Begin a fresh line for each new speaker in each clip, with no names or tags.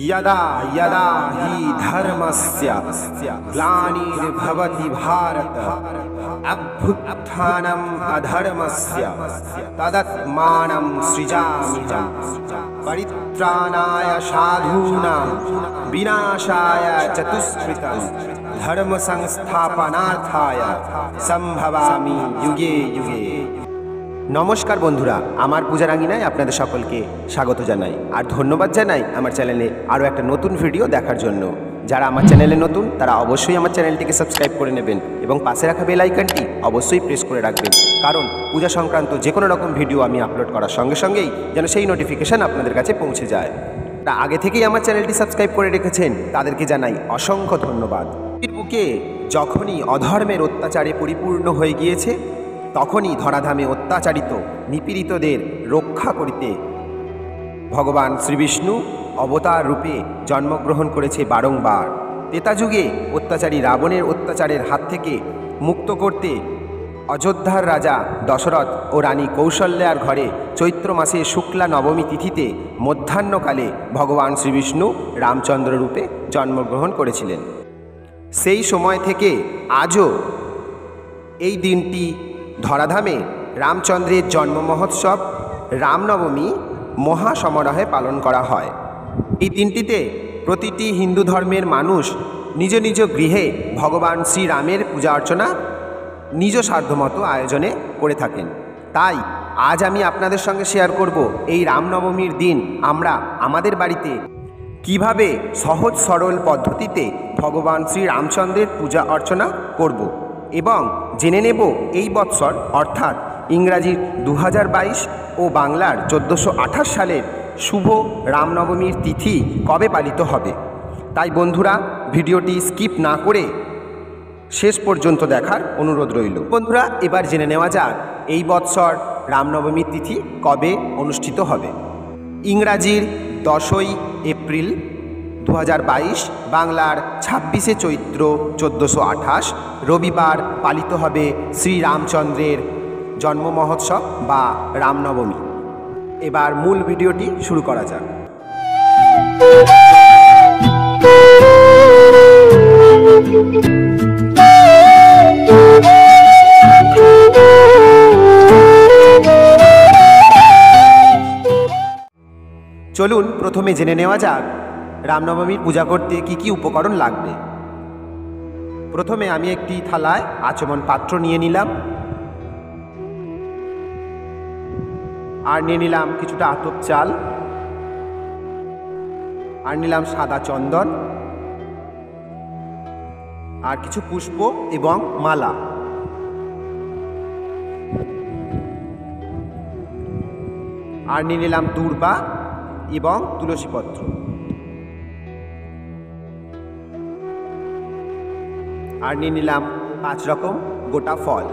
यदा यदा हि धर्मस्य ग्लानिर्भवति भारत अभ्युत्थानम् अधर्मस्य तदात्मानं सृजाम्यहम् परित्राणाय साधूनां विनाशाय चतुष्कृतं धर्म संस्थापनार्थाय सम्भवामि युगे युगे। नमस्कार बंधुरा, आमार पूजारांगिनाय आपनादेर सकलके स्वागत जानाई और धन्यवाद जानाई आमार चैनेले आरो एकटा नतून भिडियो देखार जन्य। যারা আমার চ্যানেলে নতুন তারা অবশ্যই আমার চ্যানেলটিকে সাবস্ক্রাইব করে নেবেন এবং পাশে রাখা বেল আইকনটি অবশ্যই প্রেস করে রাখবেন, কারণ পূজা সংক্রান্ত যে কোনো রকম ভিডিও আমি আপলোড করার সঙ্গে সঙ্গেই যেন সেই নোটিফিকেশন আপনাদের কাছে পৌঁছে যায়। তারা আগে থেকেই আমার চ্যানেলটি সাবস্ক্রাইব করে রেখেছেন তাদেরকে জানাই অসংখ্য ধন্যবাদ। এর বুকে যখনই অধর্মের অত্যাচারে পরিপূর্ণ হয়ে গিয়েছে, তখনই ধরাধামে অত্যাচারিত নিপীড়িতদের রক্ষা করতে ভগবান শ্রীবিষ্ণু অবতার রূপে জন্মগ্রহণ করেছে বারংবার। ত্রেতাযুগে অত্যাচারী রাবণের অত্যাচারের হাত থেকে মুক্ত করতে অযোধ্যার রাজা দশরথ ও রানী কৌশল্যার ঘরে চৈত্র মাসে শুক্লা নবমী তিথিতে মধ্যাহ্নকালে ভগবান শ্রীবিষ্ণু রামচন্দ্র রূপে জন্মগ্রহণ করেছিলেন। সেই সময় থেকে আজও এই দিনটি ধরাধামে রামচন্দ্রের জন্ম মহোৎসব রামনবমী মহাসমারোহে পালন করা হয়। এই দিনটিতে প্রতিটি হিন্দু ধর্মের মানুষ নিজ নিজ গৃহে ভগবান শ্রীরামের পূজা অর্চনা নিজ সাধ্যমতো আয়োজনে করে থাকেন। তাই আজ আমি আপনাদের সঙ্গে শেয়ার করব এই রামনবমীর দিন আমরা আমাদের বাড়িতে কিভাবে সহজ সরল পদ্ধতিতে ভগবান শ্রী রামচন্দ্রের পূজা অর্চনা করব এবং জেনে নেব এই বৎসর অর্থাৎ ইংরাজির 2022 ও বাংলার 1428 সালের শুভ রামনবমীর তিথি কবে পালিত হবে। তাই বন্ধুরা ভিডিওটি স্কিপ না করে শেষ পর্যন্ত দেখার অনুরোধ রইল। বন্ধুরা এবার জেনে নেওয়া যাক এই বৎসর রামনবমীর তিথি কবে অনুষ্ঠিত হবে। ইংরাজির 10ই এপ্রিল 2022, বাংলার 26শে চৈত্র 1428 রবিবার পালিত হবে শ্রীরামচন্দ্রের জন্ম মহোৎসব বা রামনবমী। এবার মূল ভিডিওটি শুরু করা যাক। চলুন প্রথমে জেনে নেওয়া যাক রামনবমীর পূজা করতে কি কি উপকরণ লাগবে। প্রথমে আমি একটি থালায় আচমন পাত্র নিয়ে নিলাম আর নিয়ে নিলাম কিছুটা আতপ চাল আর নিলাম সাদা চন্দন আর কিছু পুষ্প এবং মালা। আর নিয়ে নিলাম দূর্বা এবং তুলসী পত্র। আর নিয়ে নিলাম 5 রকম গোটা ফল।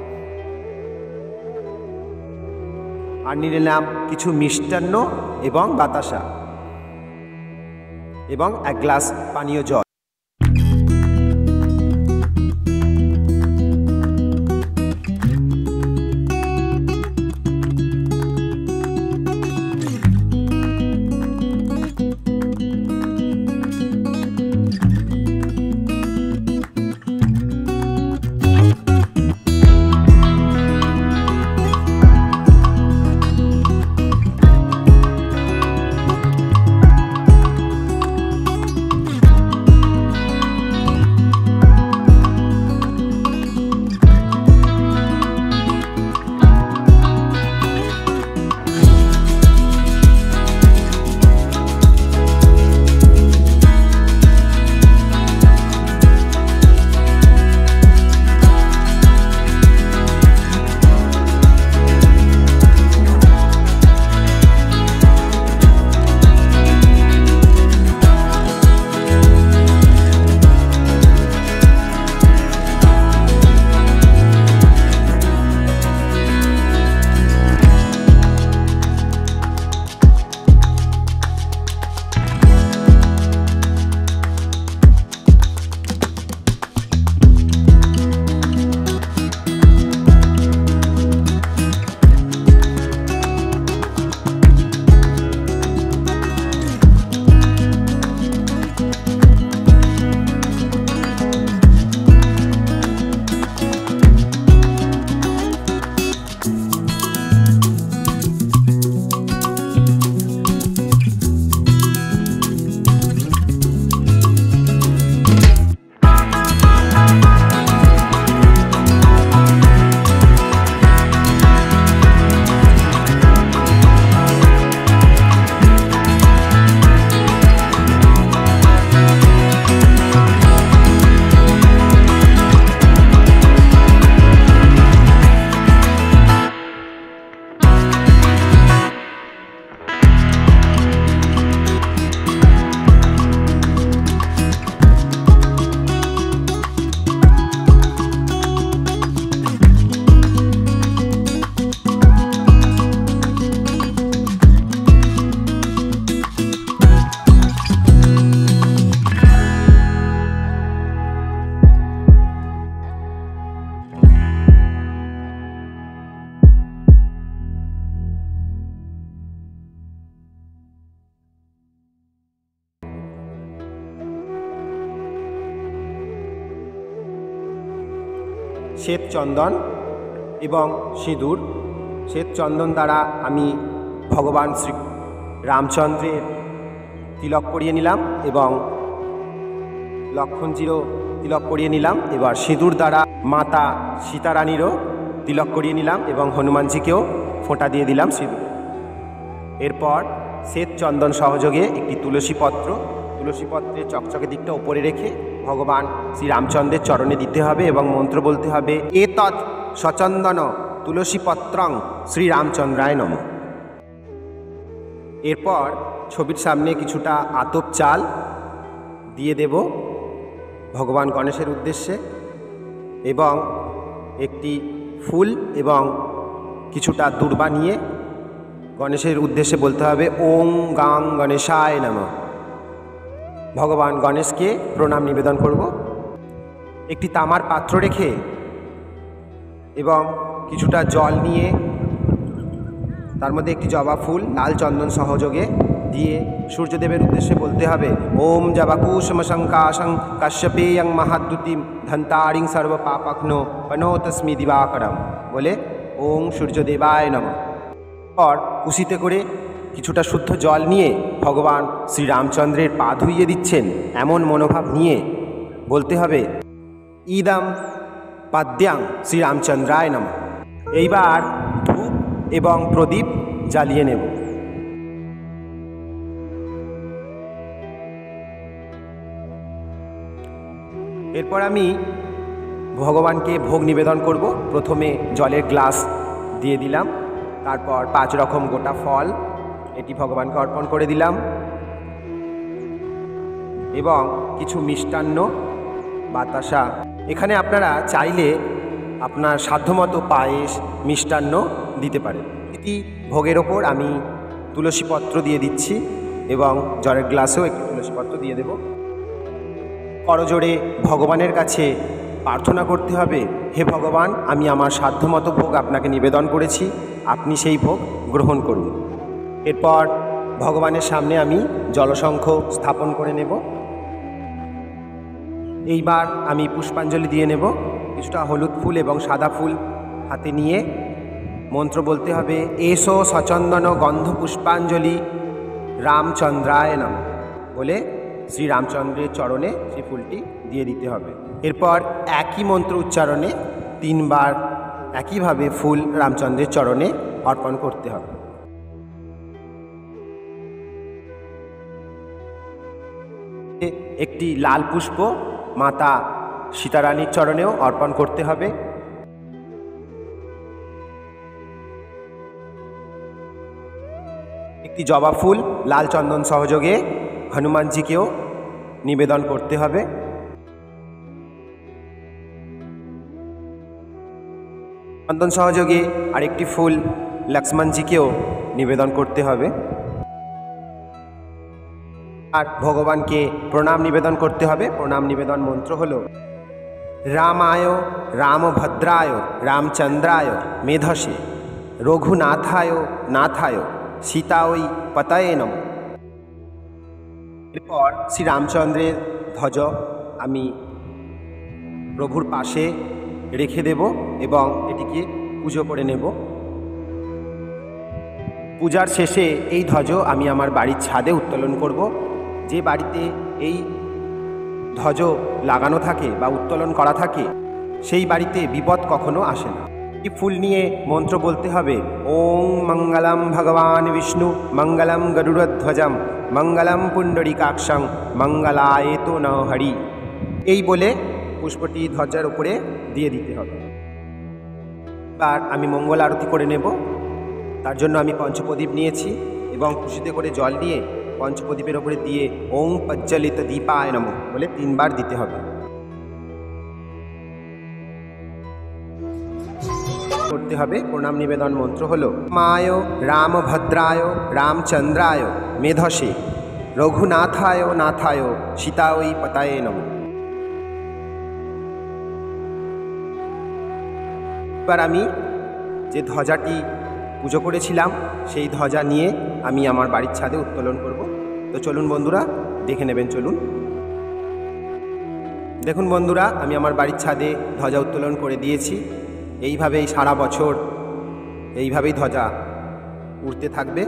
আর নিয়ে নিলাম কিছু মিষ্টান্ন এবং বাতাসা এবং 1 গ্লাস পানীয় জল। শ্বেত চন্দন এবং সিঁদুর। শ্বেত চন্দন দ্বারা আমি ভগবান শ্রী রামচন্দ্রের তিলক পরিয়ে নিলাম এবং লক্ষণজিরও তিলক পরিয়ে নিলাম। এবার সিঁদুর দ্বারা মাতা সীতারানীরও তিলক করিয়ে নিলাম এবং হনুমানজিকেও ফোঁটা দিয়ে দিলাম সিঁদুর। এরপর শ্বেত চন্দন সহযোগে একটি তুলসীপত্রের চকচকে দিকটা ওপরে রেখে ভগবান শ্রী রামচন্দ্রের চরণে দিতে হবে এবং মন্ত্র বলতে হবে, এতৎ সচন্দন তুলসীপত্রং শ্রীরামচন্দ্রায় নমঃ। এরপর ছবির সামনে কিছুটা আতপ চাল দিয়ে দেব ভগবান গণেশের উদ্দেশ্যে এবং একটি ফুল এবং কিছুটা দূর্বা নিয়ে গণেশের উদ্দেশ্যে বলতে হবে, ওং গাং গণেশায় নমঃ। ভগবান গণেশকে প্রণাম নিবেদন করব। একটি তামার পাত্র রেখে এবং কিছুটা জল নিয়ে তার মধ্যে একটি জবা ফুল লাল চন্দন সহযোগে দিয়ে সূর্যদেবের উদ্দেশ্যে বলতে হবে, ওম জবাকুসুম শঙ্কাশং কাশ্যপেয়ং মহাদ্যুতিম ধন্তারিং সর্ব পাপঘ্নো পনোতস্মি দিবাকরম বলে ওং সূর্যদেবায় নমঃ। পর কুশিতে করে কিছুটা শুদ্ধ জল নিয়ে ভগবান শ্রীরামচন্দ্রের পা ধুইয়ে দিচ্ছেন এমন মনোভাব নিয়ে বলতে হবে, ইদম পাদ্যাং শ্রীরামচন্দ্রায় নমঃ। এইবার ধূপ এবং প্রদীপ জ্বালিয়ে নেব। এরপর আমি ভগবানকে ভোগ নিবেদন করব। প্রথমে জলের গ্লাস দিয়ে দিলাম, তারপর 5 রকম গোটা ফল এটি ভগবানকে অর্পণ করে দিলাম এবং কিছু মিষ্টান্ন বাতাসা। এখানে আপনারা চাইলে আপনার সাধ্যমতো পায়েস মিষ্টান্ন দিতে পারেন। এটি ভোগের ওপর আমি তুলসীপত্র দিয়ে দিচ্ছি এবং জলের গ্লাসেও একটি তুলসীপত্র দিয়ে দেব। করজোড়ে ভগবানের কাছে প্রার্থনা করতে হবে, হে ভগবান, আমি আমার সাধ্যমতো ভোগ আপনাকে নিবেদন করেছি, আপনি সেই ভোগ গ্রহণ করুন। এরপর ভগবানের সামনে আমি জলশঙ্খ স্থাপন করে নেব। এইবার আমি পুষ্পাঞ্জলি দিয়ে নেব। কিছুটা হলুদ ফুল এবং সাদা ফুল হাতে নিয়ে মন্ত্র বলতে হবে, এসো সচন্দন গন্ধ পুষ্পাঞ্জলি রামচন্দ্রায় নমঃ বলে শ্রী রামচন্দ্রের চরণে সেই ফুলটি দিয়ে দিতে হবে। এরপর একই মন্ত্র উচ্চারণে 3 বার একইভাবে ফুল রামচন্দ্রের চরণে অর্পণ করতে হবে। একটি লাল পুষ্প মাতা সীতারানীর চরণেও অর্পণ করতে হবে। একটি জবা ফুল লাল চন্দন সহযোগে হনুমানজিকেও নিবেদন করতে হবে। চন্দন সহযোগে আরেকটি ফুল লক্ষ্মণজিকেও নিবেদন করতে হবে। আর ভগবানকে প্রণাম নিবেদন করতে হবে। প্রণাম নিবেদন মন্ত্র হলো, রামায় রামভদ্রায় রামচন্দ্রায় মেধসে রঘুনাথায় নাথায় সীতায় পতয়ে নমঃ। এরপর শ্রী রামচন্দ্রের ধ্বজ আমি প্রভুর পাশে রেখে দেব এবং এটিকে পুজো করে নেব। পূজার শেষে এই ধ্বজ আমি আমার বাড়ির ছাদে উত্তোলন করব। যে বাড়িতে এই ধ্বজ লাগানো থাকে বা উত্তোলন করা থাকে সেই বাড়িতে বিপদ কখনো আসে না। এই ফুল নিয়ে মন্ত্র বলতে হবে, ওং মঙ্গলম ভগবান বিষ্ণু মঙ্গলম গরুড়ধ্বজম মঙ্গলম পুণ্ডরীকাক্ষং মঙ্গলায়েতো ন হরি। এই বলে পুষ্পটি ধ্বজার উপরে দিয়ে দিতে হবে। এবার আমি মঙ্গল আরতি করে নেব। তার জন্য আমি পঞ্চপ্রদীপ নিয়েছি এবং খুশিতে করে জল নিয়ে পঞ্চপ্রদীপের ওপরে দিয়ে ওং প্রজ্বলিত দীপায় নমঃ বলে 3 বার দিতে হবে। করতে হবে। প্রণাম নিবেদন মন্ত্র হলো, মায় রামভদ্রায় রামচন্দ্রায় মেধসে রঘুনাথায় নাথায় সীতায় পতয়ে নমঃ। এবার আমি যে ধ্বজাটি পুজো করেছিলাম সেই ধ্বজা নিয়ে আমি আমার বাড়ির ছাদে উত্তোলন করব। তো চলুন বন্ধুরা দেখে নেবেন। চলুন দেখুন বন্ধুরা, আমি আমার বাড়ির ছাদে ধ্বজা উত্তোলন করে দিয়েছি। এইভাবেই সারা বছর এইভাবেই ধ্বজা উড়তে থাকবে।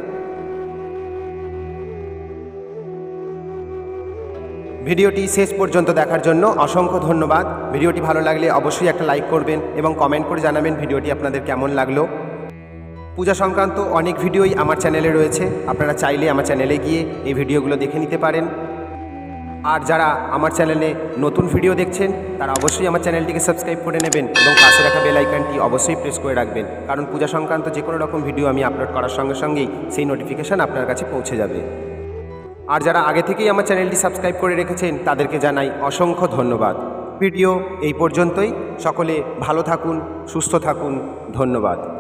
ভিডিওটি শেষ পর্যন্ত দেখার জন্য অসংখ্য ধন্যবাদ। ভিডিওটি ভালো লাগলে অবশ্যই একটা লাইক করবেন এবং কমেন্ট করে জানাবেন ভিডিওটি আপনাদের কেমন লাগলো। পূজা সংক্রান্ত অনেক ভিডিওই আমার চ্যানেলে রয়েছে, আপনারা চাইলে আমার চ্যানেলে গিয়ে এই ভিডিওগুলো দেখে নিতে পারেন। আর যারা আমার চ্যানেলে নতুন ভিডিও দেখছেন তারা অবশ্যই আমার চ্যানেলটিকে সাবস্ক্রাইব করে নেবেন এবং পাশে রাখা বেল আইকনটি অবশ্যই প্রেস করে রাখবেন, কারণ পূজা সংক্রান্ত যে কোনো রকম ভিডিও আমি আপলোড করার সঙ্গে সঙ্গেই সেই নোটিফিকেশান আপনার কাছে পৌঁছে যাবে। আর যারা আগে থেকেই আমার চ্যানেলটি সাবস্ক্রাইব করে রেখেছেন তাদেরকে জানাই অসংখ্য ধন্যবাদ। ভিডিও এই পর্যন্তই। সকলে ভালো থাকুন, সুস্থ থাকুন। ধন্যবাদ।